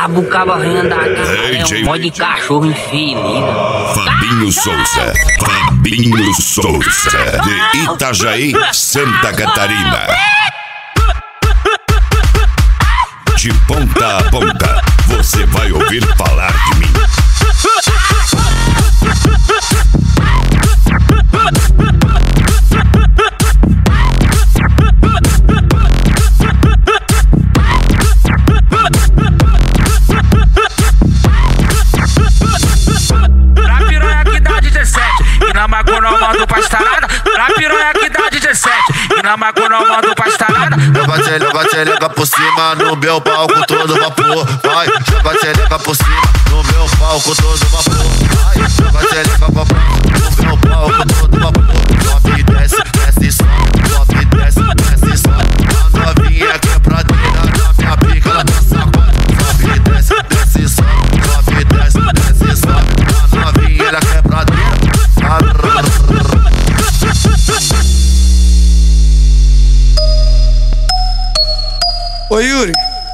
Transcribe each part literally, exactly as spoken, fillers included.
brabo, caba renda aqui. É um monte de cachorro infeliz. Fabinho Souza, Fabinho Souza, de Itajaí, Santa Catarina. De ponta a ponta, você vai ouvir falar de mim. Pra piranha que dá dezessete, e na macona eu mando pastarada. Pra piranha que dá dezessete, e na macona eu mando pastarada. Joga tchelega, tchelega por cima, no meu palco todo vapor. Vai, joga tchelega por cima, no meu palco todo vapor. Vai, joga tchelega pra baixo, no meu palco todo vapor. Sobe e desce, desce e sobe, sobe e desce, desce e sobe. A novinha que é pradeira, na minha pica ela tá sacode. Sobe e desce, desce e sobe, sobe e desce, desce e sobe. A novinha ela que é pradeira. Ô Yuri,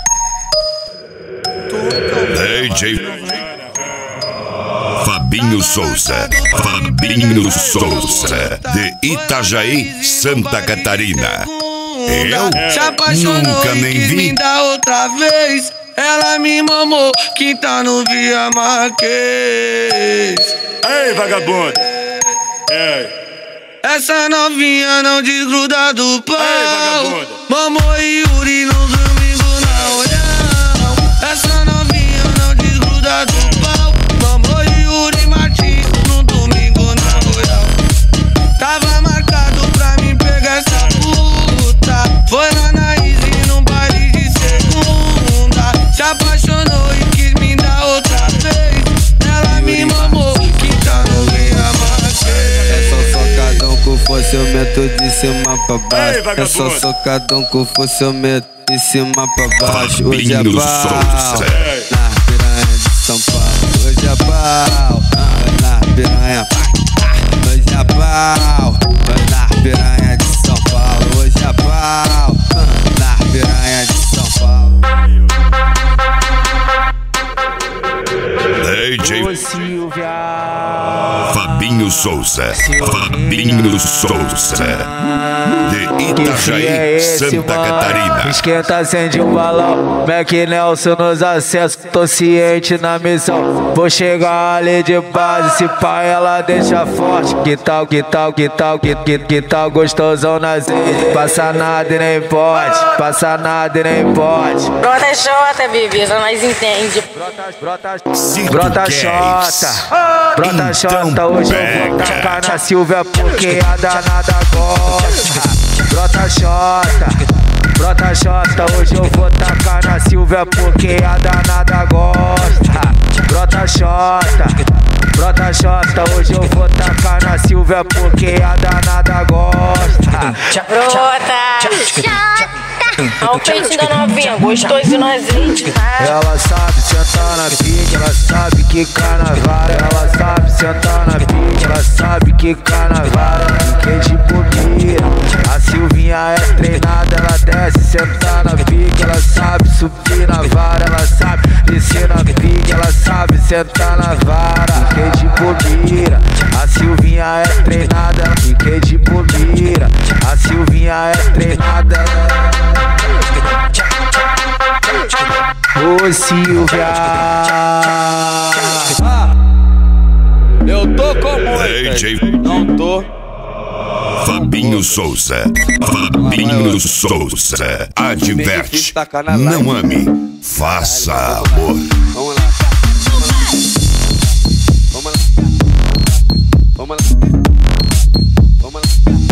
D J Fabinho Souza, Fabinho Souza, de Itajaí, Santa Catarina. Eu nunca nem vi. Da outra vez, ela me mamou, quem tá no Via Marquês. Ei, vagabundo! Ei! Essa novinha não desgruda do pau. Ei, vagabundo! Mamou Yuri no domingo na olhão. Essa novinha não desgruda do pau. Mamou Yuri Martins no domingo na olhão. Tava marcado pra mim pegar essa puta. Foi lá na Easy num baile de segunda. Se apaixonou e quis me dar outra vez. Ela me mamou, que tá no Via Marquês. É só socadão com funcionamento de cima pra baixo. É só socadão com funcionamento de cima pra baixo. Hoje é pau na piranha de São Paulo. Hoje é pau na piranha. Hoje é pau na piranha de São Paulo. Hoje é pau na piranha de São Paulo. D J Fabinho Souza, Fabinho Souza, de Itajaí, Santa Catarina. Esquenta, acende um balão, Mac Nelson nos acessos, tô ciente na missão. Vou chegar ali de base, se pá ela deixa forte. Que tal, que tal, que tal, que, que, que tal gostosão na azeite. Passa nada e nem pode, passa nada e nem pode. Brota Xota, bebê, já nós entende. Brota, brota, brota Xota, brota Xota, hoje eu vou tacar na Silvia porque a danada gosta. Brota Xota, brota Xota, hoje eu vou tacar na Silvia porque a danada gosta. Brota Xota, brota Xota, hoje eu vou tacar na Silvia porque a danada gosta. Brota Xota, olha o peitinho da novinha, gostoso no azeite. Ela sabe sentar na pique, ela sabe que carnaval. Ela sabe sentar na pique, ela sabe que carnaval. Fiquei de bobeira, a Silvinha é treinada. Ela desce, sentar na pique, ela sabe subir na vara. Ela sabe descer na pique, ela sabe sentar na vara. Fiquei de bobeira, a Silvinha é treinada. Fiquei de bobeira, a Silvinha é treinada. Ô Silvia, eu tô com D J não tô. Fabinho Souza, Fabinho Souza, adverte, não ame, faça amor. Vamos lá, vamos lá, vamos lá, vamos lá.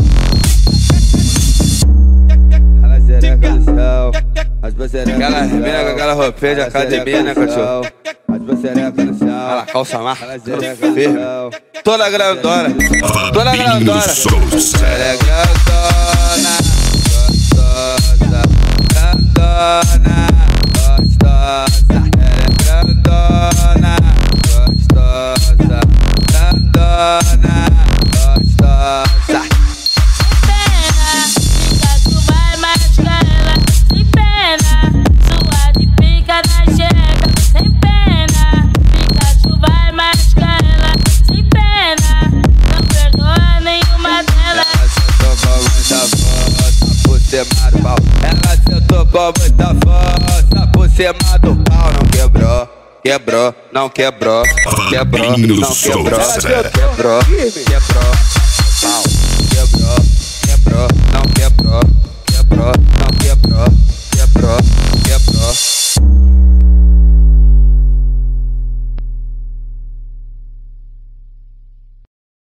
Ela xereca do céu, as bucerecas. Aquela mina com aquela roupinha de academia, né, cachorro? As bucerecas no céu. Ela calça marca, firme. Toda grandona, toda grandona. Ela é grandona, gostosa, grandona, gostosa. Ela é grandona, gostosa, grandona, gostosa. Sem pena, sua de pica na chega. cima do pau. Ela sentou com muita força por cima do pau. Não quebrou, quebrou, não quebrou, quebrou, não quebrou, quebrou, quebrou, pau, quebrou, quebrou, não quebrou, quebrou.